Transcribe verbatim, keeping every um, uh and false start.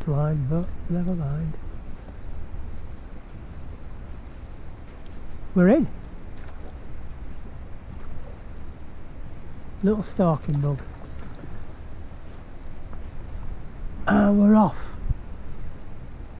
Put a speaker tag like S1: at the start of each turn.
S1: line, but never mind. We're in. Little stalking bug. And we're off.